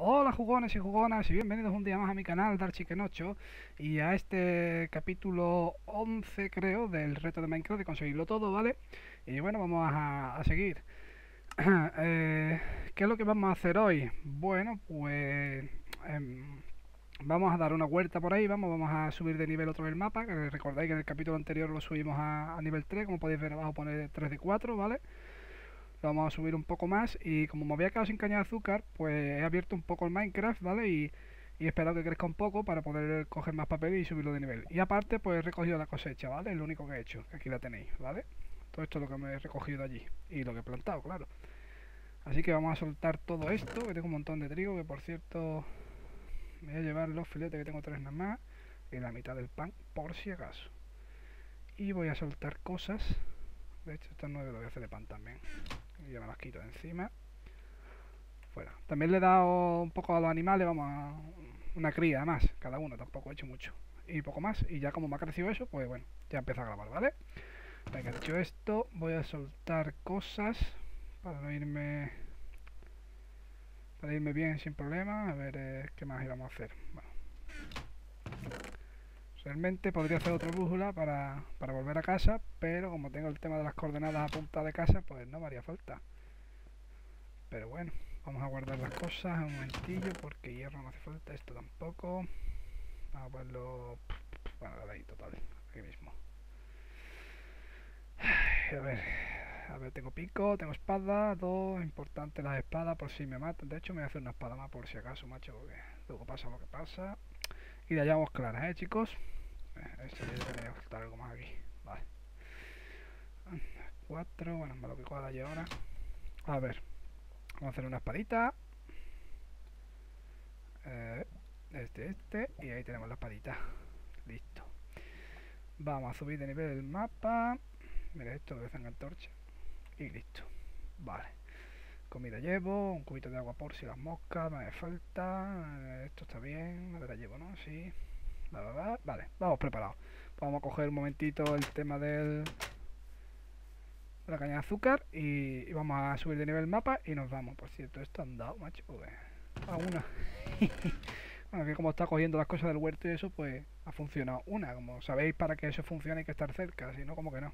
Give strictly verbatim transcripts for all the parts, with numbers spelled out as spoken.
Hola jugones y jugonas y bienvenidos un día más a mi canal Dark Chicken ocho y a este capítulo once creo del reto de Minecraft de conseguirlo todo, ¿vale? Y bueno, vamos a, a seguir. eh, ¿Qué es lo que vamos a hacer hoy? Bueno, pues em, vamos a dar una vuelta por ahí, vamos, vamos a subir de nivel otro el mapa, que recordáis que en el capítulo anterior lo subimos a, a nivel tres, como podéis ver abajo pone tres de cuatro, ¿vale? Lo vamos a subir un poco más y como me había quedado sin caña de azúcar, pues he abierto un poco el Minecraft, ¿vale? Y, y he esperado que crezca un poco para poder coger más papel y subirlo de nivel. Y aparte, pues he recogido la cosecha, ¿vale? Es lo único que he hecho, que aquí la tenéis, ¿vale? Todo esto es lo que me he recogido de allí y lo que he plantado, claro. Así que vamos a soltar todo esto, que tengo un montón de trigo, que por cierto me voy a llevar los filetes, que tengo tres nada más, y la mitad del pan, por si acaso. Y voy a soltar cosas. De hecho, estas nueve lo voy a hacer de pan también. Y ya me las quito de encima. Fuera. También le he dado un poco a los animales, vamos a una cría más, cada uno, tampoco he hecho mucho. Y poco más, y ya como me ha crecido eso, pues bueno, ya empieza a grabar, ¿vale? Venga, dicho esto, voy a soltar cosas para no irme para irme bien sin problema. A ver eh, qué más íbamos a hacer. Bueno, realmente podría hacer otra brújula para, para volver a casa, pero como tengo el tema de las coordenadas apuntadas de casa, pues no me haría falta. Pero bueno, vamos a guardar las cosas un momentillo porque hierro no hace falta, esto tampoco. Vamos a ponerlo, bueno, ahí total, aquí mismo. A ver, a ver, tengo pico, tengo espada, dos, importante las espadas por si me matan. De hecho me voy a hacer una espada más por si acaso, macho, porque luego pasa lo que pasa. Y la llevamos claras, eh, chicos. Eh, esto ya tenía que faltar algo más aquí, vale. Cuatro, bueno, me lo pico a la y ahora. A ver, vamos a hacer una espadita. Eh, este, este, y ahí tenemos la espadita. Listo. Vamos a subir de nivel el mapa. Mira esto, lo en antorcha. Y listo. Vale. Comida llevo, un cubito de agua por si las moscas, me hace falta. Eh, esto está bien, madera llevo, ¿no? Sí. Va, va, va. Vale, vamos preparados. Vamos a coger un momentito el tema del de la caña de azúcar y, y vamos a subir de nivel el mapa y nos vamos. Por cierto, esto han dado, macho. A una. Bueno, que como está cogiendo las cosas del huerto y eso, pues ha funcionado una. Como sabéis, para que eso funcione hay que estar cerca, si no, como que no.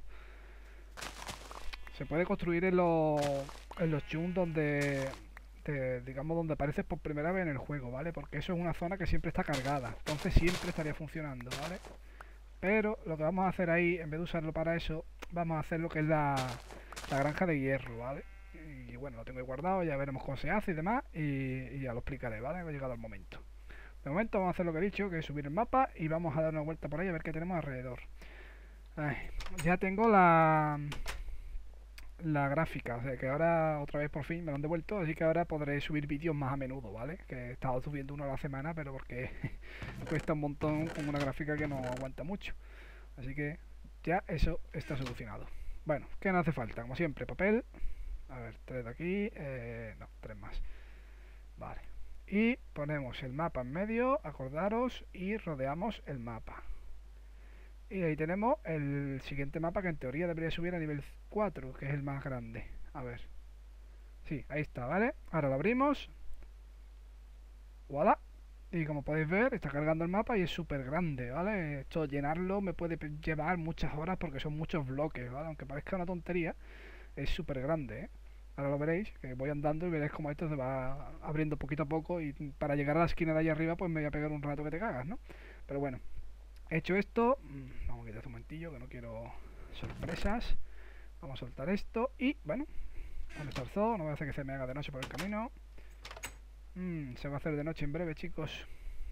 Se puede construir en los, en los chums donde, de, digamos, donde apareces por primera vez en el juego, ¿vale? Porque eso es una zona que siempre está cargada, entonces siempre estaría funcionando, ¿vale? Pero lo que vamos a hacer ahí, en vez de usarlo para eso, vamos a hacer lo que es la, la granja de hierro, ¿vale? Y bueno, lo tengo ahí guardado, ya veremos cómo se hace y demás, y, y ya lo explicaré, ¿vale? Ha llegado el momento. De momento vamos a hacer lo que he dicho, que es subir el mapa y vamos a dar una vuelta por ahí a ver qué tenemos alrededor. Ay, ya tengo la la gráfica, o sea que ahora otra vez por fin me lo han devuelto, así que ahora podré subir vídeos más a menudo, ¿vale? Que he estado subiendo uno a la semana, pero porque cuesta un montón con una gráfica que no aguanta mucho. Así que ya eso está solucionado. Bueno, ¿qué nos hace falta? Como siempre, papel. A ver, tres de aquí, eh, no, tres más. Vale. Y ponemos el mapa en medio, acordaros, y rodeamos el mapa. Y ahí tenemos el siguiente mapa que en teoría debería subir a nivel cuatro, que es el más grande. A ver. Sí, ahí está, ¿vale? Ahora lo abrimos. ¡Voilà! Y como podéis ver, está cargando el mapa y es súper grande, ¿vale? Esto llenarlo me puede llevar muchas horas porque son muchos bloques, ¿vale? Aunque parezca una tontería, es súper grande, ¿eh? Ahora lo veréis, que voy andando y veréis como esto se va abriendo poquito a poco y para llegar a la esquina de ahí arriba pues me voy a pegar un rato que te cagas, ¿no? Pero bueno, hecho esto, vamos a quitar un momentillo que no quiero sorpresas. Vamos a soltar esto y bueno, ¿dónde está el zoo? No voy a hacer que se me haga de noche por el camino. Mm, se va a hacer de noche en breve, chicos.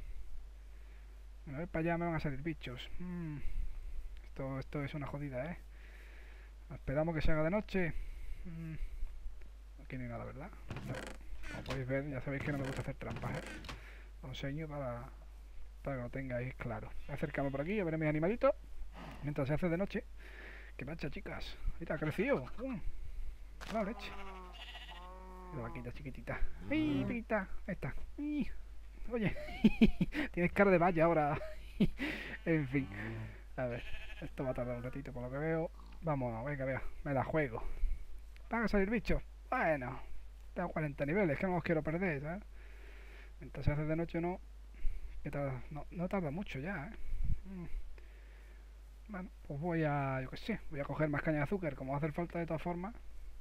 Me voy para allá, me van a salir bichos. Mm, esto, esto es una jodida, ¿eh? Esperamos que se haga de noche. Mm, aquí no hay nada, ¿verdad? No. Como podéis ver, ya sabéis que no me gusta hacer trampas, ¿eh? Os enseño para, para que lo tengáis claro. Acercamos por aquí a ver a mis animalitos mientras se hace de noche. ¡Qué mancha, chicas! Mira, ha crecido. ¡Um! La leche. La vaquita chiquitita. ¡Ay, pequita! Ahí está. ¡Ay! Oye, tienes cara de valla ahora. En fin. A ver, esto va a tardar un ratito por lo que veo. Vamos, venga, vea. Me la juego. ¿Van a salir bichos? Bueno, tengo cuarenta niveles, que no los quiero perder, ¿sabes? Mientras se hace de noche no, que tarda- no, no tarda mucho ya, ¿eh? Mm, Bueno, pues voy a, yo qué sé, voy a coger más caña de azúcar, como va a hacer falta de todas formas.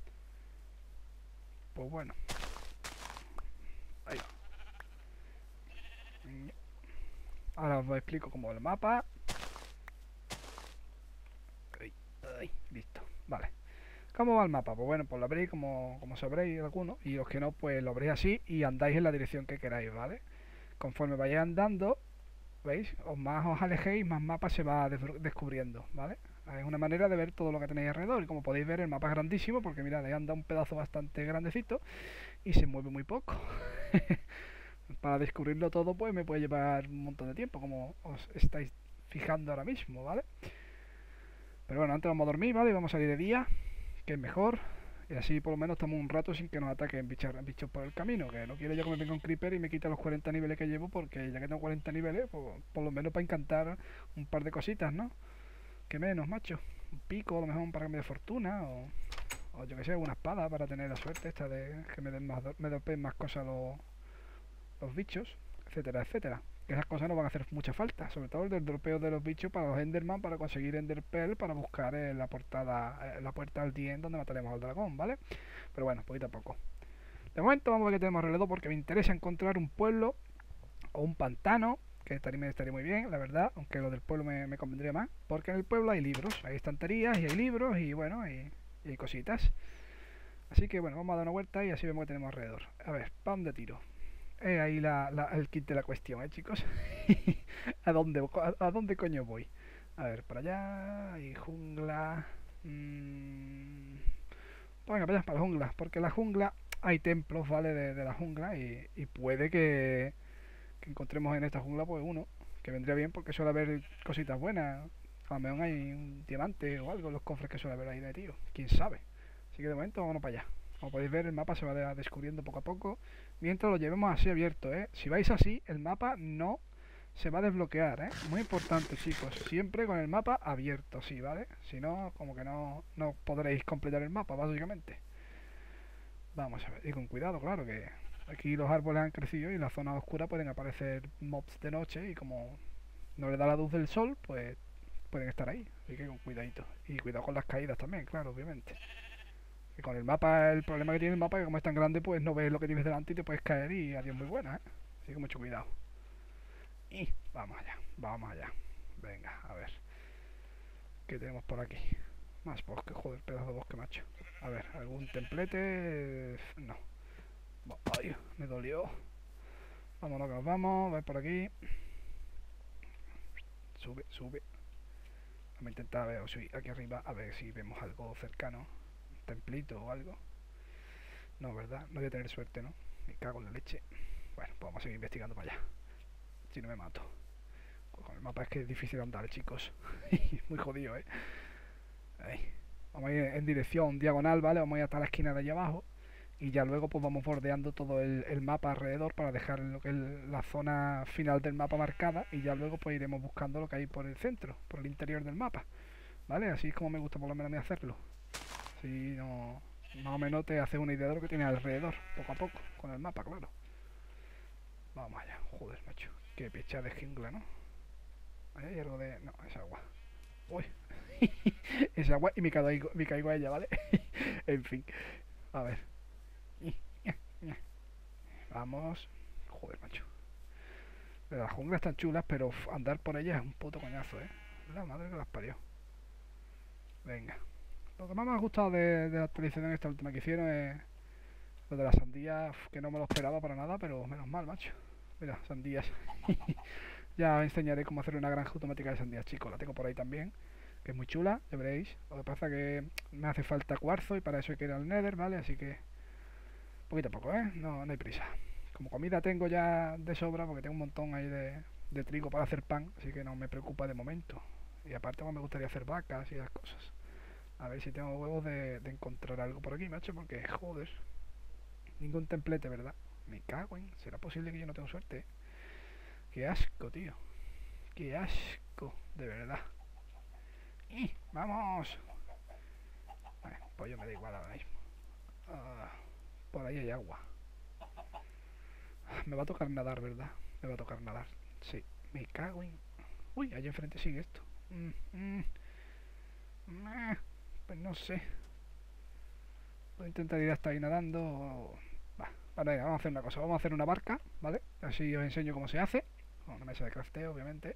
Pues bueno, ahí va. Ahora os explico cómo va el mapa. Ay, ay, listo, vale. ¿Cómo va el mapa? Pues bueno, pues lo veréis como, como sabréis algunos, y los que no, pues lo veréis así y andáis en la dirección que queráis, ¿vale? Conforme vayáis andando, ¿veis? O más os alejéis, más mapa se va descubriendo, ¿vale? Es una manera de ver todo lo que tenéis alrededor. Y como podéis ver, el mapa es grandísimo porque mirad, ahí anda un pedazo bastante grandecito y se mueve muy poco. Para descubrirlo todo, pues me puede llevar un montón de tiempo, como os estáis fijando ahora mismo, ¿vale? Pero bueno, antes vamos a dormir, ¿vale? Y vamos a salir de día, que es mejor. Y así por lo menos estamos un rato sin que nos ataquen bichos, bichos por el camino. Que no quiero yo que me venga un creeper y me quita los cuarenta niveles que llevo, porque ya que tengo cuarenta niveles, pues, por lo menos para encantar un par de cositas, ¿no? Que menos, macho. Un pico, a lo mejor para que me dé fortuna, o, o yo que sé, una espada para tener la suerte esta de que me den más, me den más cosas los, los bichos, etcétera, etcétera. Que esas cosas no van a hacer mucha falta, sobre todo el del dropeo de los bichos para los Enderman, para conseguir Enderpearl, para buscar en la portada, en la puerta al día donde mataremos al dragón, ¿vale? Pero bueno, poquito a poco. De momento vamos a ver qué tenemos alrededor, porque me interesa encontrar un pueblo o un pantano, que también estaría muy bien, la verdad, aunque lo del pueblo me, me convendría más, porque en el pueblo hay libros, hay estanterías y hay libros y bueno, y, y hay cositas. Así que bueno, vamos a dar una vuelta y así vemos qué tenemos alrededor. A ver, ¿para dónde tiro? Eh, ahí la, la, el kit de la cuestión, ¿eh, chicos? ¿A dónde, a, a, dónde coño voy? A ver, para allá, y jungla... Mmm... Pues venga, para allá, para la jungla, porque en la jungla hay templos, ¿vale? De, de la jungla y, y puede que, que encontremos en esta jungla pues uno, que vendría bien porque suele haber cositas buenas. A lo mejor hay un diamante o algo en los cofres que suele haber ahí de tío, quién sabe. Así que de momento vámonos para allá. Como podéis ver, el mapa se va descubriendo poco a poco mientras lo llevemos así abierto, ¿eh? Si vais así, el mapa no se va a desbloquear, ¿eh? Muy importante, chicos, siempre con el mapa abierto, sí, ¿vale? Si no, como que no, no podréis completar el mapa, básicamente. Vamos a ver, y con cuidado, claro, que aquí los árboles han crecido y en la zona oscura pueden aparecer mobs de noche y como no le da la luz del sol, pues pueden estar ahí. Así que con cuidadito. Y cuidado con las caídas también, claro, obviamente. Y con el mapa, el problema que tiene el mapa es que como es tan grande, pues no ves lo que tienes delante y te puedes caer y adiós muy buena, ¿eh? Así que mucho cuidado. Y vamos allá, vamos allá. Venga, a ver. ¿Qué tenemos por aquí? Más bosque, joder, pedazo de bosque, macho. A ver, ¿algún templete? No. Ay, me dolió. Vámonos que nos vamos, a ver por aquí. Sube, sube. Vamos a intentar ver, subir aquí arriba, a ver si vemos algo cercano. Un templito o algo. No, ¿verdad? No voy a tener suerte, ¿no? Me cago en la leche. Bueno, pues vamos a seguir investigando para allá. Si no me mato. Con el mapa es que es difícil andar, chicos. Muy jodido, ¿eh? Ahí. Vamos a ir en dirección diagonal, ¿vale? Vamos a ir hasta la esquina de allá abajo. Y ya luego pues vamos bordeando todo el, el mapa alrededor para dejar lo que es la zona final del mapa marcada. Y ya luego pues iremos buscando lo que hay por el centro, por el interior del mapa. ¿Vale? Así es como me gusta por lo menos a mí hacerlo. Si no, más o menos te haces una idea de lo que tiene alrededor, poco a poco, con el mapa, claro. Vamos allá, joder, macho. Qué pecha de jungla, ¿no? Ahí hay algo de... No, es agua. Uy. Es agua y me caigo, me caigo a ella, ¿vale? En fin. A ver. Vamos. Joder, macho. Las junglas están chulas, pero andar por ellas es un puto coñazo, ¿eh? La madre que las parió. Venga. Lo que más me ha gustado de, de la actualización esta última que hicieron es lo de las sandías, que no me lo esperaba para nada, pero menos mal, macho. Mira, sandías. Ya os enseñaré cómo hacer una granja automática de sandías, chicos. La tengo por ahí también, que es muy chula, ya veréis. Lo que pasa que me hace falta cuarzo y para eso hay que ir al Nether, ¿vale? Así que poquito a poco, ¿eh? No, no hay prisa. Como comida tengo ya de sobra, porque tengo un montón ahí de, de trigo para hacer pan, así que no me preocupa de momento. Y aparte pues, me gustaría hacer vacas y las cosas. A ver si tengo huevos de, de encontrar algo por aquí, macho, porque joder. Ningún templete, ¿verdad? Me cago en... ¿Será posible que yo no tengo suerte? Qué asco, tío. Qué asco, de verdad. ¡Y! ¡Vamos! Bueno, pues yo me da igual ahora mismo. Uh, por ahí hay agua. me va a tocar nadar, ¿verdad? Me va a tocar nadar. Sí, me cago en... Uy, allá enfrente sigue esto. Mm, mm, meh, pues no sé. Voy a intentar ir hasta ahí nadando. o- Va, vale, venga, vamos a hacer una cosa. Vamos a hacer una barca, ¿vale? Así os enseño cómo se hace. Con una mesa de crafteo, obviamente.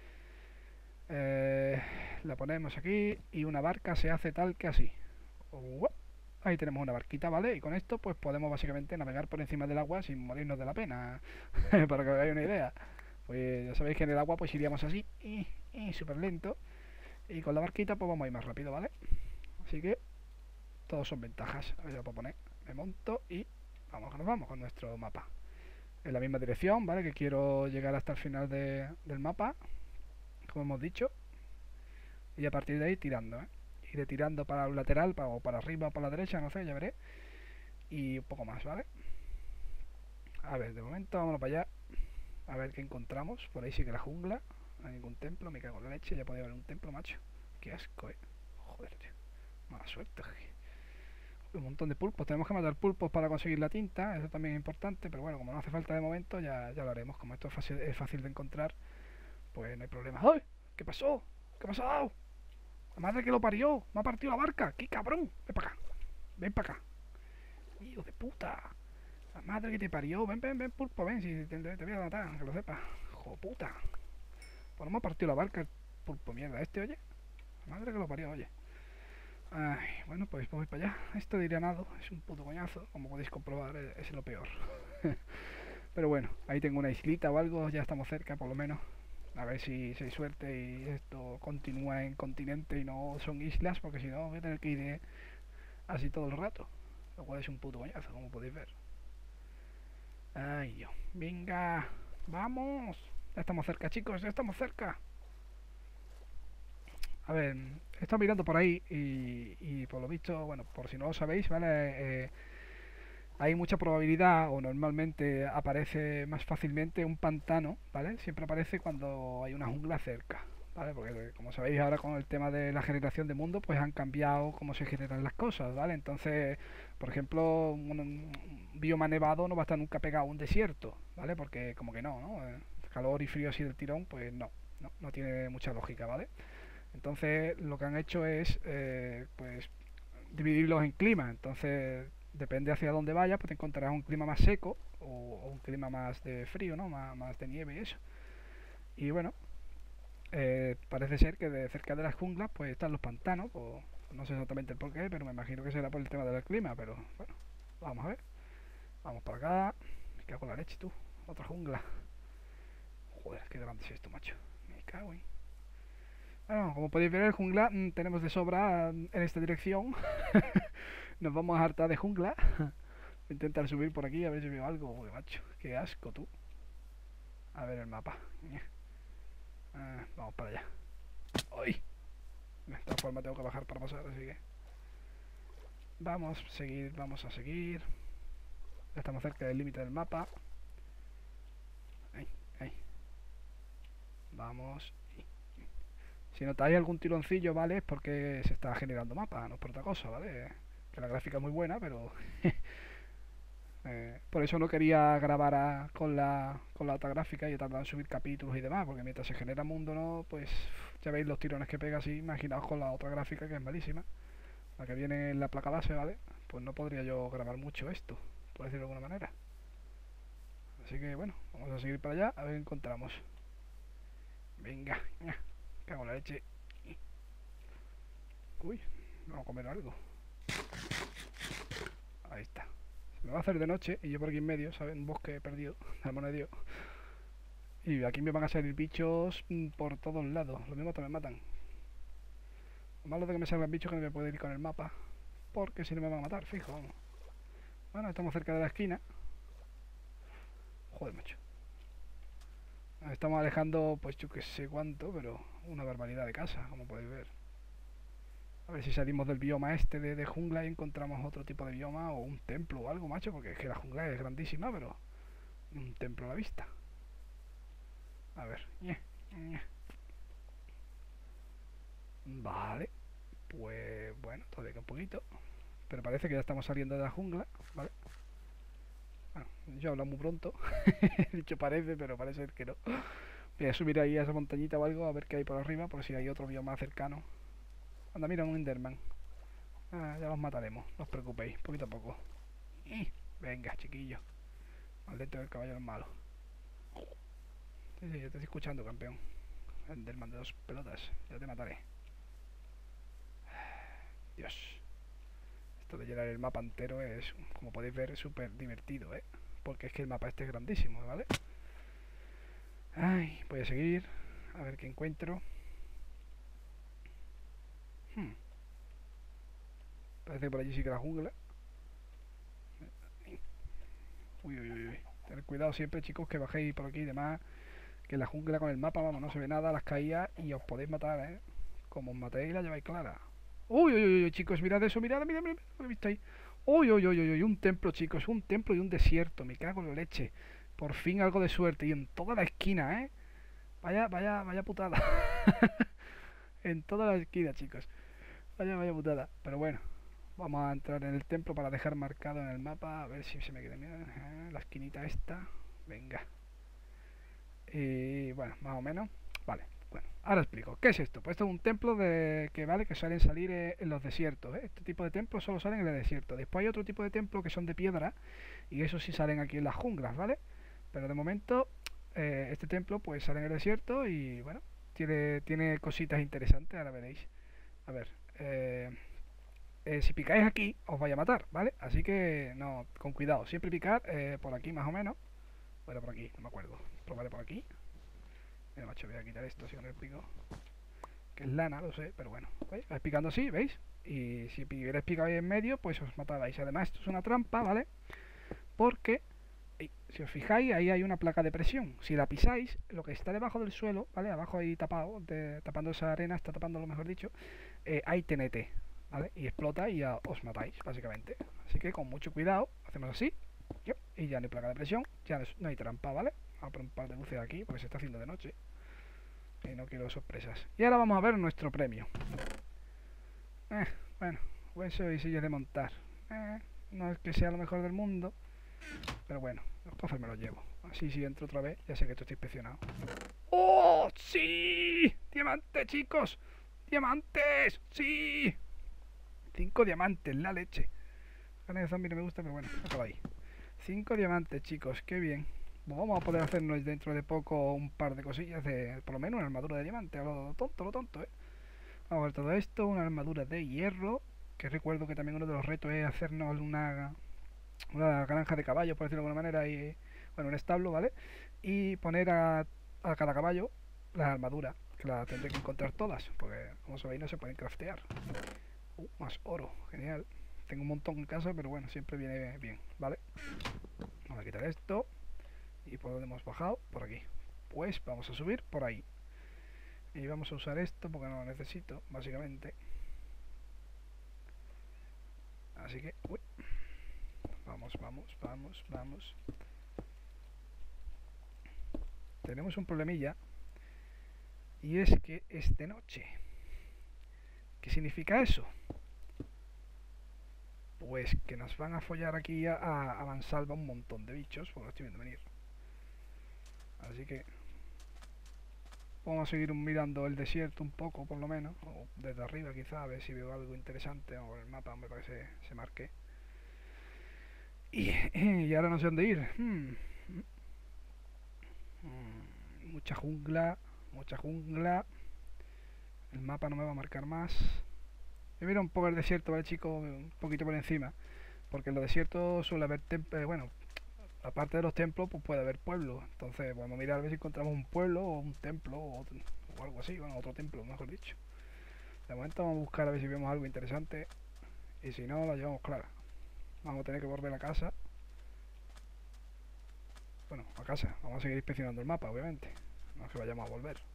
Eh, la ponemos aquí y una barca se hace tal que así. Uop. Ahí tenemos una barquita, ¿vale? Y con esto pues podemos básicamente navegar por encima del agua sin morirnos de la pena. Para que os hagáis una idea. Pues ya sabéis que en el agua pues iríamos así y, y súper lento. Y con la barquita pues vamos a ir más rápido, ¿vale? Así que todos son ventajas. A ver, ya lo puedo poner. Me monto y vamos, que nos vamos con nuestro mapa. En la misma dirección, ¿vale? Que quiero llegar hasta el final de- del mapa, como hemos dicho. Y a partir de ahí tirando, ¿eh? Iré tirando para un lateral, para, o para arriba o para la derecha, no sé, ya veré. Y un poco más, ¿vale? A ver, de momento vámonos para allá. A ver qué encontramos. Por ahí sigue la jungla. No hay ningún templo, me cago en la leche. Ya podía haber un templo, macho. Qué asco, eh. Joder, tío. Mala suerte. Un montón de pulpos. Tenemos que matar pulpos para conseguir la tinta. Eso también es importante. Pero bueno, como no hace falta de momento, ya, ya lo haremos. Como esto es fácil, es fácil de encontrar, pues no hay problema. ¡Ay! ¿Qué pasó? ¿Qué ha pasado? La madre que lo parió. Me ha partido la barca. ¡Qué cabrón! Ven para acá. Ven para acá. Hijo de puta. La madre que te parió. Ven, ven, ven, pulpo. Ven, si te, te voy a matar. Que lo sepas. Hijo de puta. Pues no me ha partido la barca el pulpo mierda este, oye. La madre que lo parió, oye. Ay, bueno, pues voy para allá. Esto de ir a nado es un puto coñazo. Como podéis comprobar, es, es lo peor. Pero bueno, ahí tengo una islita o algo. Ya estamos cerca, por lo menos. A ver si, si hay suerte y esto continúa en continente y no son islas, porque si no voy a tener que ir eh, así todo el rato. Lo cual es un puto coñazo, como podéis ver. Ay, Dios. Venga, vamos. Ya estamos cerca, chicos, ya estamos cerca. A ver, he estado mirando por ahí y, y por lo visto, bueno, por si no lo sabéis, ¿vale? Eh, hay mucha probabilidad o normalmente aparece más fácilmente un pantano, ¿vale? Siempre aparece cuando hay una jungla cerca, ¿vale? Porque como sabéis ahora con el tema de la generación de mundo, pues han cambiado cómo se generan las cosas, ¿vale? Entonces, por ejemplo, un, un bioma nevado no va a estar nunca pegado a un desierto, ¿vale? Porque como que no, ¿no? Eh, calor y frío así del tirón, pues no, no, no tiene mucha lógica, ¿vale? Entonces lo que han hecho es eh, pues dividirlos en climas. Entonces depende hacia dónde vayas, pues te encontrarás un clima más seco o, o un clima más de frío, ¿no? Más, más de nieve y eso. Y bueno, eh, parece ser que de cerca de las junglas pues están los pantanos. O, no sé exactamente el porqué, pero me imagino que será por el tema del clima. Pero bueno, vamos a ver. Vamos para acá. Me cago en la leche, tú. Otra jungla. Joder, qué grande es esto, macho. Me cago en... Bueno, como podéis ver, el jungla mm, tenemos de sobra mm, en esta dirección. Nos vamos a hartar de jungla. Voy a intentar subir por aquí a ver si veo algo. Uy, macho, qué asco tú. A ver el mapa. Ah, vamos para allá. ¡Ay! De esta forma tengo que bajar para pasar, así que... Vamos a seguir, vamos a seguir. Ya estamos cerca del límite del mapa. Ahí, ahí. Vamos. Si notáis algún tironcillo, ¿vale? Es porque se está generando mapa, no es por otra cosa, ¿vale? Que la gráfica es muy buena, pero... eh, por eso no quería grabar a, con, la, con la otra gráfica y he tardado en subir capítulos y demás, porque mientras se genera mundo, ¿no? Pues ya veis los tirones que pega así, imaginaos con la otra gráfica que es malísima, la que viene en la placa base, ¿vale? Pues no podría yo grabar mucho esto, por decirlo de alguna manera. Así que bueno, vamos a seguir para allá, a ver qué encontramos. Venga, cago en la leche. Uy, vamos a comer algo. Ahí está. Se me va a hacer de noche y yo por aquí en medio, ¿sabes? Un bosque perdido, alma de Dios. Y aquí me van a salir bichos por todos lados. Lo mismo también matan. Lo malo de que me salgan bichos que no me puedo ir con el mapa. Porque si no me van a matar, fijo, vamos. Bueno, estamos cerca de la esquina. Joder, macho. Nos estamos alejando, pues yo que sé cuánto, pero una barbaridad de casa, como podéis ver. A ver si salimos del bioma este de, de jungla y encontramos otro tipo de bioma o un templo o algo, macho, porque es que la jungla es grandísima, pero un templo a la vista. A ver. Vale. Pues bueno, todavía queda un poquito. Pero parece que ya estamos saliendo de la jungla, ¿vale? Bueno, Yo hablo muy pronto. He dicho parece, pero parece que no. Voy a subir ahí a esa montañita o algo a ver qué hay por arriba, por si hay otro bioma más cercano. Anda, mira un Enderman. Ah, ya los mataremos, no os preocupéis, poquito a poco. Venga, chiquillo. Maldito el caballo es malo. Sí, sí, yo te estoy escuchando, campeón. Enderman de dos pelotas, ya te mataré. Dios. Esto de llenar el mapa entero es, como podéis ver, súper divertido, ¿eh? Porque es que el mapa este es grandísimo, ¿vale? Ay, voy a seguir. A ver qué encuentro. Hmm. Parece que por allí sí que la jungla. Uy, uy, uy. Tener cuidado siempre, chicos, que bajéis por aquí y demás. Que en la jungla con el mapa, vamos, no se ve nada, las caídas y os podéis matar, ¿eh? Como os matéis, la lleváis clara. Uy, uy, uy, uy, chicos, mirad eso, mirad, mirad, mirad, lo he visto ahí. Uy, uy, uy, uy, uy, un templo, chicos, un templo y un desierto, me cago en la leche. Por fin algo de suerte y en toda la esquina, ¿eh? Vaya, vaya, vaya putada. En toda la esquina, chicos. Vaya, vaya putada. Pero bueno, vamos a entrar en el templo para dejar marcado en el mapa. A ver si se me queda. Mira, eh, la esquinita esta. Venga. Y bueno, más o menos. Vale. Bueno, ahora explico. ¿Qué es esto? Pues esto es un templo de que vale que suelen salir eh, en los desiertos. ¿eh? Este tipo de templos solo salen en el desierto. Después hay otro tipo de templos que son de piedra y esos sí salen aquí en las junglas, ¿vale? Pero de momento eh, este templo pues sale en el desierto y bueno, tiene, tiene cositas interesantes, ahora veréis. A ver, eh, eh, si picáis aquí os vaya a matar, ¿vale? Así que no, con cuidado, siempre picar eh, por aquí más o menos. Bueno, por aquí, no me acuerdo. Probaré por aquí. Mira, macho, voy a quitar esto si no le pico. Que es lana, lo sé, pero bueno. ¿Veis? Vais picando así, ¿veis? Y si hubierais picado ahí en medio, pues os matabais. Además, esto es una trampa, ¿vale? Porque si os fijáis, ahí hay una placa de presión. Si la pisáis, lo que está debajo del suelo, ¿vale? Abajo ahí tapado, de, tapando esa arena, está tapando lo mejor dicho, eh, hay T N T, ¿vale? Y explota y ya os matáis, básicamente. Así que con mucho cuidado, hacemos así, y ya no hay placa de presión, ya no hay trampa, ¿vale? Vamos a poner un par de luces aquí, porque se está haciendo de noche. Y no quiero sorpresas. Y ahora vamos a ver nuestro premio. Eh, bueno, hueso y sillas de montar. Eh, no es que sea lo mejor del mundo, pero bueno, los cofres me los llevo. Así si entro otra vez, ya sé que esto está inspeccionado. ¡Oh, sí! ¡Diamantes, chicos! ¡Diamantes! ¡Sí! Cinco diamantes, la leche. Carne de zombie no me gusta, pero bueno, acaba ahí. Cinco diamantes, chicos, qué bien. Bueno, vamos a poder hacernos dentro de poco un par de cosillas de, por lo menos una armadura de diamante, a lo tonto, lo tonto, eh. Vamos a ver todo esto, una armadura de hierro, que recuerdo que también uno de los retos es hacernos una, una granja de caballos, por decirlo de alguna manera, y bueno, un establo, ¿vale? Y poner a, a cada caballo la armadura, que la tendré que encontrar todas, porque como sabéis no se pueden craftear. Uh, más oro, genial. Tengo un montón en casa, pero bueno, siempre viene bien, ¿vale? Vamos a quitar esto. ¿Y por dónde hemos bajado? Por aquí. Pues vamos a subir por ahí. Y vamos a usar esto porque no lo necesito, básicamente. Así que, uy. Vamos, vamos, vamos, vamos. Tenemos un problemilla. Y es que es de noche. ¿Qué significa eso? Pues que nos van a follar aquí a, a, a mansalva un montón de bichos, porque lo estoy viendo venir. Así que vamos a seguir mirando el desierto un poco, por lo menos, o desde arriba quizá, a ver si veo algo interesante, o el mapa, hombre, para que se, se marque. Y, y ahora no sé dónde ir. Hmm. Hmm. Mucha jungla, mucha jungla. El mapa no me va a marcar más. Yo miro un poco el desierto, ¿vale, chicos? Un poquito por encima. Porque en los desiertos suele haber, eh, bueno, aparte de los templos, pues puede haber pueblos. Entonces podemos mirar a ver si encontramos un pueblo o un templo o, otro, o algo así, bueno, otro templo, mejor dicho. De momento vamos a buscar a ver si vemos algo interesante. Y si no, la llevamos clara. Vamos a tener que volver a casa. Bueno, a casa. Vamos a seguir inspeccionando el mapa, obviamente. No es que vayamos a volver. De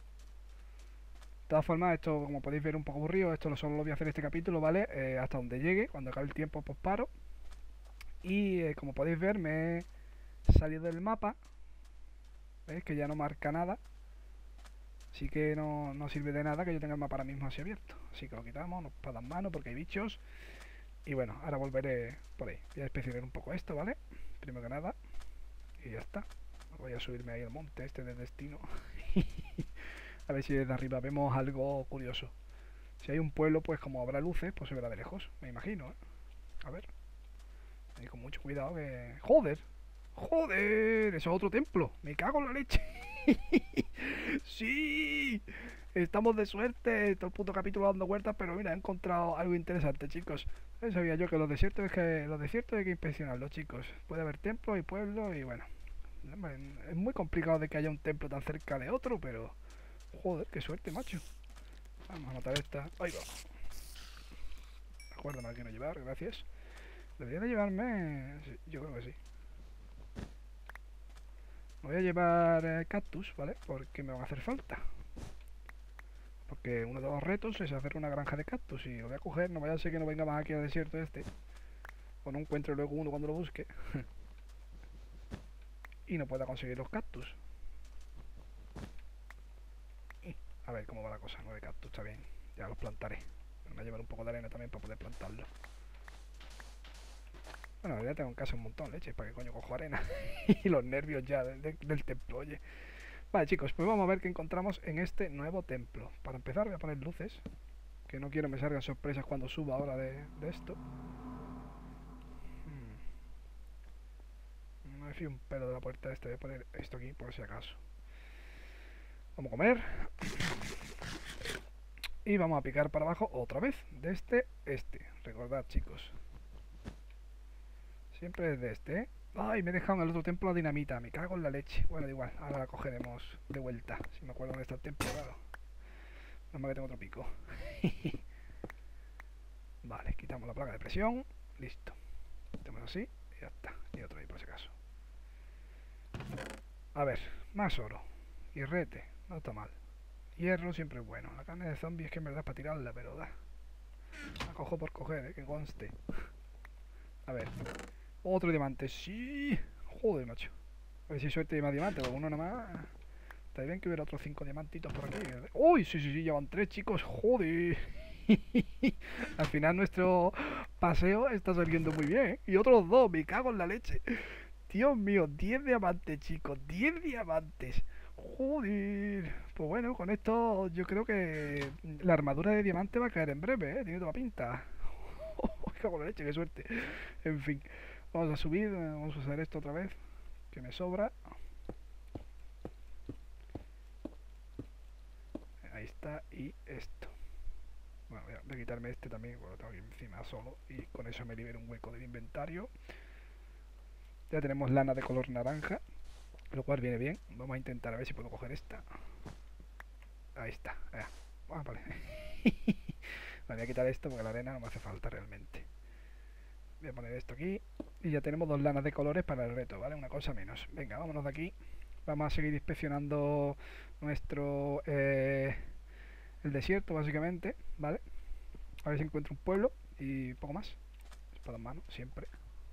todas formas, esto, como podéis ver, un poco aburrido. Esto solo lo voy a hacer este capítulo, ¿vale? Eh, hasta donde llegue. Cuando acabe el tiempo, pues paro. Y eh, como podéis ver, me he salido del mapa. ¿Veis? Que ya no marca nada. Así que no, no sirve de nada que yo tenga el mapa ahora mismo así abierto. Así que lo quitamos, nos pasan mano porque hay bichos. Y bueno, ahora volveré por ahí. Voy a inspeccionar un poco esto, ¿vale? primero que nada. Y ya está. Voy a subirme ahí al monte este de destino. A ver si desde arriba vemos algo curioso. Si hay un pueblo, pues como habrá luces, pues se verá de lejos, me imagino, ¿eh? A ver. Y con mucho cuidado que... ¡Joder! ¡Joder! Eso es otro templo. Me cago en la leche. ¡Sí! Estamos de suerte. Todo el puto capítulo dando vueltas, pero mira, he encontrado algo interesante, chicos. No sabía yo que los desiertos es que los desiertos hay que inspeccionarlos, chicos. Puede haber templos y pueblos y bueno. Es muy complicado de que haya un templo tan cerca de otro, pero... Joder, qué suerte, macho. Vamos a matar esta. Ahí va. De acuerdo, me la quiero llevar, gracias. Debería de llevarme... Sí, yo creo que sí. Me voy a llevar eh, cactus, ¿vale? Porque me van a hacer falta. Porque uno de los retos es hacer una granja de cactus. Y lo voy a coger, no vaya a ser que no venga más aquí al desierto este. O no encuentre luego uno cuando lo busque. Y no pueda conseguir los cactus. A ver cómo va la cosa. Nueve cactus, está bien. Ya los plantaré. Me voy a llevar un poco de arena también para poder plantarlos. Bueno, en realidad tengo en casa un montón, leche. ¿Para qué coño cojo arena? Y los nervios ya de, de, del templo, oye. Vale, chicos, pues vamos a ver qué encontramos en este nuevo templo. Para empezar voy a poner luces. Que no quiero me salgan sorpresas cuando suba ahora de, de esto. Hmm. No me fío un pelo de la puerta esta. Voy a poner esto aquí por si acaso. Vamos a comer. Y vamos a picar para abajo otra vez. De este, este. Recordad, chicos. Siempre es de este, ¿eh? Ay, me he dejado en el otro templo la dinamita. Me cago en la leche. Bueno, da igual. Ahora la cogeremos de vuelta. Si me acuerdo dónde está el templo, claro. Nada más que tengo otro pico. Vale, quitamos la placa de presión. Listo. Quitamos así. Y ya está. Y otro ahí por si acaso. A ver, más oro. Hierrete. No está mal. Hierro siempre es bueno. La carne de zombie es que en verdad es para tirarla, pero da. La cojo por coger, ¿eh? Que conste. A ver. Otro diamante. Sí. Joder, macho. A ver si suerte de más diamantes. Porque uno nada más. Está bien que hubiera otros cinco diamantitos por aquí. ¡Uy! Sí, sí, sí. Llevan tres, chicos. Joder. Al final nuestro paseo está saliendo muy bien, ¿eh? Y otros dos. Me cago en la leche. Dios mío. diez diamantes, chicos. diez diamantes. Joder. Pues bueno, con esto yo creo que la armadura de diamante va a caer en breve, ¿eh? Tiene toda pinta. Me cago en la leche, qué suerte. En fin. Vamos a subir. Vamos a hacer esto otra vez. Que me sobra. Ahí está. Y esto. Bueno, voy a, voy a quitarme este también. Porque lo tengo aquí encima solo. Y con eso me libero un hueco del inventario. Ya tenemos lana de color naranja. Lo cual viene bien. Vamos a intentar a ver si puedo coger esta. Ahí está. Ah, vale. Me voy a quitar esto porque la arena no me hace falta realmente. Voy a poner esto aquí. Y ya tenemos dos lanas de colores para el reto, ¿vale? Una cosa menos. Venga, vámonos de aquí. Vamos a seguir inspeccionando nuestro... Eh, el desierto, básicamente, ¿vale? A ver si encuentro un pueblo y poco más. Espada en mano, siempre.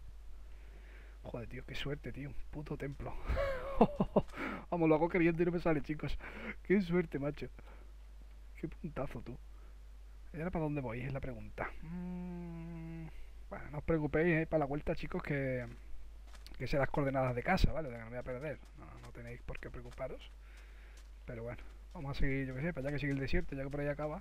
Joder, tío, qué suerte, tío. Un puto templo. Vamos, lo hago queriendo y no me sale, chicos. Qué suerte, macho. Qué puntazo, tú. ¿Y ahora para dónde voy? Es la pregunta. Mm, bueno, no os preocupéis, ¿eh? Para la vuelta, chicos, que, que sé las coordenadas de casa, ¿vale? De que no me voy a perder. No, no tenéis por qué preocuparos. Pero bueno, vamos a seguir, yo que sé, para allá que sigue el desierto, ya que por ahí acaba.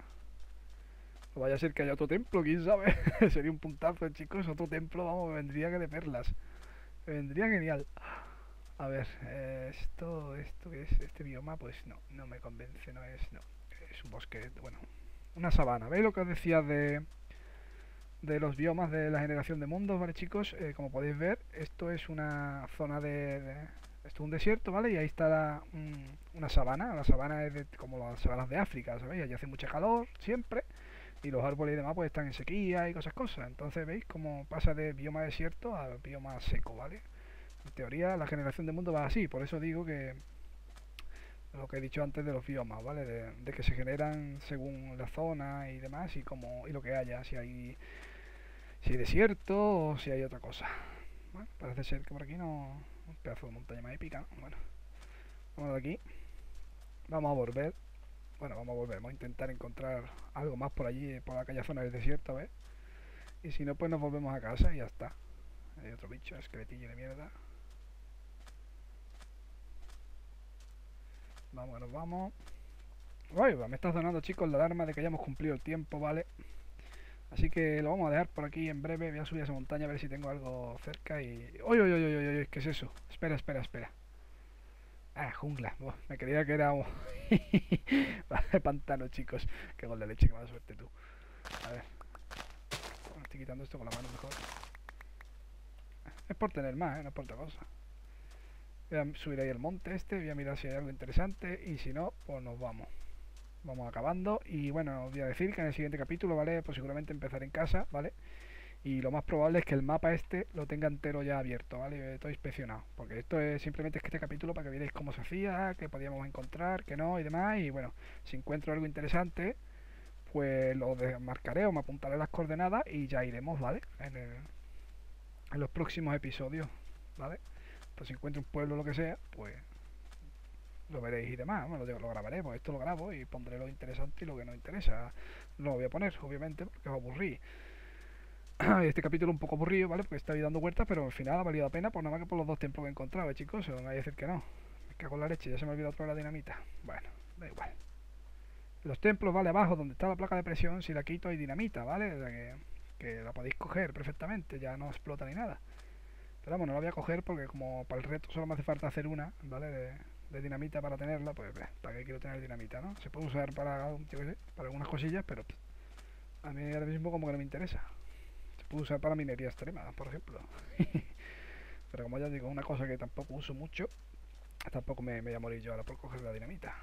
O vaya a ser que haya otro templo, quién sabe. Sería un puntazo, chicos. Otro templo, vamos, me vendría que de perlas. Me vendría genial. A ver, eh, esto, esto que es este bioma, pues no, no me convence, no es, no. Es un bosque, bueno, una sabana. ¿Veis lo que os decía de, de los biomas de la generación de mundos, ¿vale, chicos? Eh, como podéis ver, esto es una zona de, de esto es un desierto, ¿vale? Y ahí está la, un, una sabana. La sabana es de, como las sabanas de África, ¿sabéis? Allí hace mucho calor, siempre. Y los árboles y demás pues están en sequía y cosas, cosas. Entonces, ¿veis cómo pasa de bioma desierto a bioma seco, ¿vale? En teoría, la generación de mundo va así. Por eso digo que lo que he dicho antes de los biomas, ¿vale? De, de que se generan según la zona y demás y como y lo que haya, si hay si hay desierto o si hay otra cosa. Bueno, parece ser que por aquí no... Un pedazo de montaña más épica. Bueno, vamos de aquí. Vamos a volver. Bueno, vamos a volver. Vamos a intentar encontrar algo más por allí, por aquella zona del desierto, a ver. Y si no, pues nos volvemos a casa y ya está. Hay otro bicho, esqueletillo de mierda. Vamos, nos vamos. Uy, me está sonando, chicos, la alarma de que ya hemos cumplido el tiempo, ¿vale? Así que lo vamos a dejar por aquí en breve. Voy a subir a esa montaña a ver si tengo algo cerca y... ¡Uy, uy, uy, uy, uy! ¿Qué es eso? Espera, espera, espera. Ah, jungla. Buah, me creía que era un... Vale, pantano, chicos. Qué gol de leche, qué mala suerte tú. A ver. Bueno, estoy quitando esto con la mano mejor. Es por tener más, ¿eh? No es por otra cosa. Voy a subir ahí el monte este. Voy a mirar si hay algo interesante. Y si no, pues nos vamos. Vamos acabando. Y bueno, os voy a decir que en el siguiente capítulo, ¿vale? Pues seguramente empezar en casa, ¿vale? Y lo más probable es que el mapa este lo tenga entero ya abierto, ¿vale? Todo inspeccionado. Porque esto es simplemente es que este capítulo para que veáis cómo se hacía, qué podíamos encontrar, qué no y demás. Y bueno, si encuentro algo interesante, pues lo marcaré o me apuntaré las coordenadas y ya iremos, ¿vale? En, el, en los próximos episodios, ¿vale? Pues si encuentro un pueblo o lo que sea, pues lo veréis y demás. Bueno, lo, lo grabaré, pues esto lo grabo y pondré lo interesante y lo que no interesa. No lo voy a poner, obviamente, porque os aburrí. Este capítulo un poco aburrido, ¿vale? Porque estoy dando vueltas, pero al final ha valido la pena, pues nada más que por los dos templos que he encontrado, ¿eh, chicos? No me vais a decir que no. Me cago en la leche, ya se me ha olvidado otra vez la dinamita. Bueno, da igual. Los templos, ¿vale? Abajo, donde está la placa de presión, si la quito hay dinamita, ¿vale? O sea que, que la podéis coger perfectamente, ya no explota ni nada. Pero vamos, no la voy a coger porque como para el reto solo me hace falta hacer una, ¿vale? De, de dinamita para tenerla, pues ¿para qué quiero tener dinamita, no? Se puede usar para, yo qué sé, para algunas cosillas, pero a mí ahora mismo como que no me interesa. Se puede usar para minería extrema, por ejemplo. Pero como ya digo, una cosa que tampoco uso mucho, tampoco me, me voy a morir yo ahora por coger la dinamita.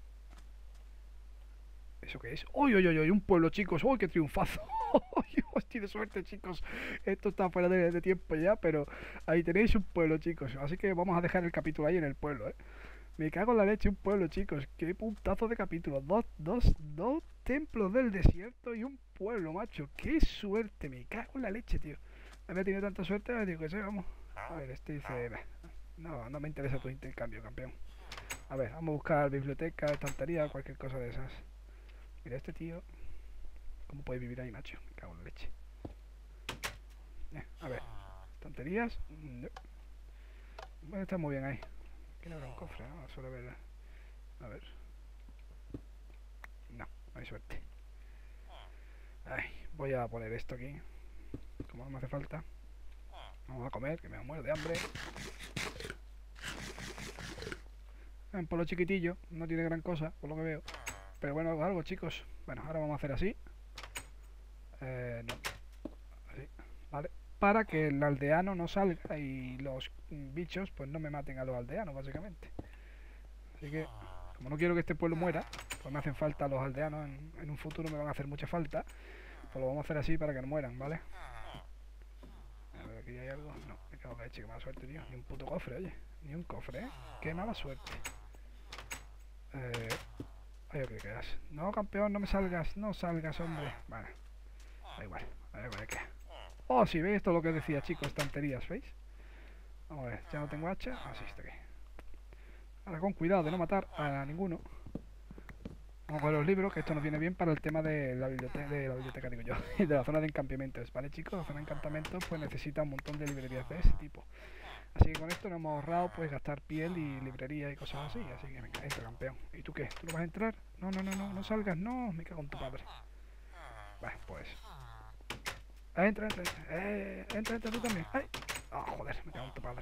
¿Eso qué es? ¡Uy, uy, uy! Un pueblo, chicos. ¡Uy, qué triunfazo! Estoy de suerte, chicos. Esto está fuera de, de tiempo ya, pero ahí tenéis un pueblo, chicos. Así que vamos a dejar el capítulo ahí en el pueblo, ¿eh? Me cago en la leche, un pueblo, chicos. Qué puntazo de capítulo. Dos, dos, dos templos del desierto y un pueblo, macho. Qué suerte. Me cago en la leche, tío. No había tenido tanta suerte, digo que sí, vamos. A ver, este dice... No, no me interesa tu intercambio, campeón. A ver, vamos a buscar biblioteca, estantería, cualquier cosa de esas. Mira, este tío... ¿Cómo puede vivir ahí, macho? Me cago en la leche. Eh, a ver, estanterías... No. Bueno, está muy bien ahí. Aquí no habrá un cofre, ¿no? Suele haber... A ver... No, no hay suerte. Ay, voy a poner esto aquí. Como no me hace falta. Vamos a comer, que me muero de hambre. Un pueblo chiquitillo, no tiene gran cosa, por lo que veo. Pero bueno, algo, algo, chicos. Bueno, ahora vamos a hacer así. Eh, no. Así, vale. Para que el aldeano no salga y los bichos pues no me maten a los aldeanos, básicamente. Así que, como no quiero que este pueblo muera, pues me hacen falta los aldeanos. En, en un futuro me van a hacer mucha falta. Pues lo vamos a hacer así para que no mueran, ¿vale? A ver, aquí hay algo. No, me cago en la leche, qué mala suerte, tío. Ni un puto cofre, oye. Ni un cofre, ¿eh? Qué mala suerte. Eh... Ay, ¿qué quedas? No, campeón, no me salgas. No salgas, hombre. Vale. Da igual. A ver, vale, ¿qué? Oh, sí, ¿veis? Esto es lo que decía, chicos. Estanterías, ¿veis? Vamos a ver. Ya no tengo hacha. Ah, sí, está aquí. Ahora con cuidado de no matar a ninguno. Vamos a coger los libros, que esto nos viene bien para el tema de la biblioteca, de la biblioteca digo yo, de la zona de encantamientos, ¿vale, chicos? La zona de encantamientos pues necesita un montón de librerías de ese tipo. Así que con esto nos hemos ahorrado pues gastar piel y librería y cosas así, así que venga, entra, campeón. ¿Y tú qué? ¿Tú no vas a entrar? No, no, no, no, no salgas, no, me cago en tu padre. Bueno, pues... Ah, entra, entra, entra, eh, entra, entra tú también. ¡Ay! Ah, oh, joder, me cago en tu padre.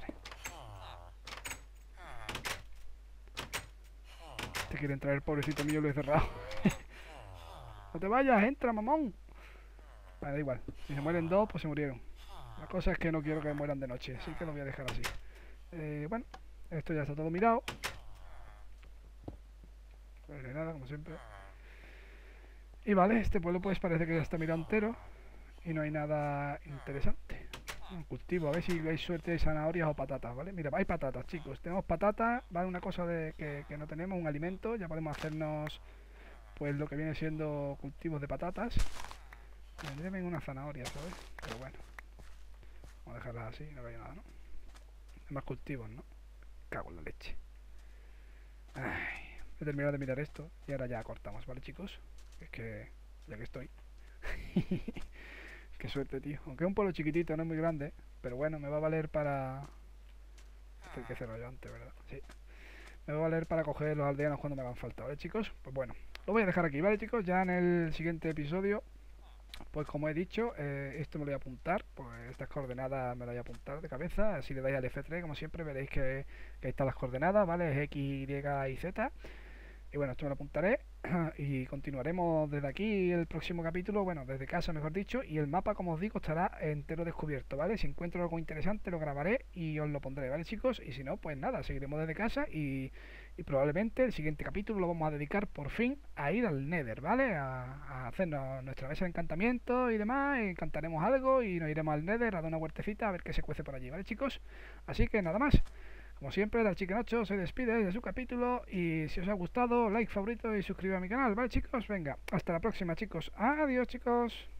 Te quiere entrar el pobrecito mío, lo he cerrado. No te vayas, entra, mamón. Vale, da igual. Si se mueren dos, pues se murieron. La cosa es que no quiero que mueran de noche, así que lo voy a dejar así. Eh, bueno, esto ya está todo mirado. No hay nada, como siempre. Y vale, este pueblo pues parece que ya está mirado entero. Y no hay nada interesante. Un cultivo, a ver si hay suerte de zanahorias o patatas, ¿vale? Mira, hay patatas, chicos. Tenemos patatas, ¿vale? Una cosa de que, que no tenemos, un alimento. Ya podemos hacernos, pues, lo que viene siendo cultivos de patatas. Vendrían una zanahoria, ¿sabes? Pero bueno. Vamos a dejarlas así, no vaya nada, ¿no? Hay más cultivos, ¿no? Cago en la leche. Ay, he terminado de mirar esto y ahora ya cortamos, ¿vale, chicos? Es que, ya que estoy. Qué suerte, tío. Aunque es un pueblo chiquitito, no es muy grande. Pero bueno, me va a valer para... Este hay que hacerlo yo antes, ¿verdad? Sí. Me va a valer para coger los aldeanos cuando me hagan falta, ¿vale, chicos? Pues bueno, lo voy a dejar aquí, ¿vale, chicos? Ya en el siguiente episodio, pues como he dicho, eh, esto me lo voy a apuntar, pues estas coordenadas me las voy a apuntar de cabeza. Si le dais al F tres, como siempre, veréis que, que ahí están las coordenadas, ¿vale? Es X, Y y Z. Y bueno, esto me lo apuntaré y continuaremos desde aquí el próximo capítulo, bueno, desde casa mejor dicho, y el mapa, como os digo, estará entero descubierto, ¿vale? Si encuentro algo interesante lo grabaré y os lo pondré, ¿vale, chicos? Y si no, pues nada, seguiremos desde casa y, y probablemente el siguiente capítulo lo vamos a dedicar por fin a ir al Nether, ¿vale? A, a hacernos nuestra mesa de encantamiento y demás, y encantaremos algo y nos iremos al Nether a dar una huertecita a ver qué se cuece por allí, ¿vale, chicos? Así que nada más. Como siempre, la chica Nacho se despide de su capítulo y si os ha gustado, like, favorito y suscribir a mi canal, ¿vale, chicos? Venga, hasta la próxima, chicos. Adiós, chicos.